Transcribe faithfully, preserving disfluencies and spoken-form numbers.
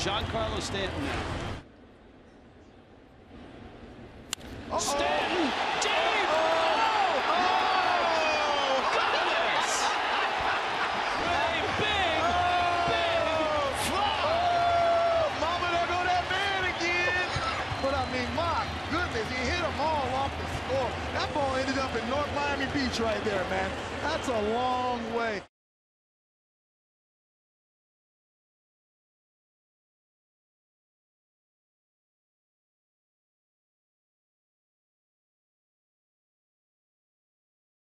Giancarlo Stanton now. Uh-oh. Stanton, deep! Oh, Oh, oh, goodness! With a big, oh, big fly! oh, mama, there go that man again. But I mean, my goodness, he hit them all off the score. That ball ended up in North Miami Beach right there, man. That's a long way.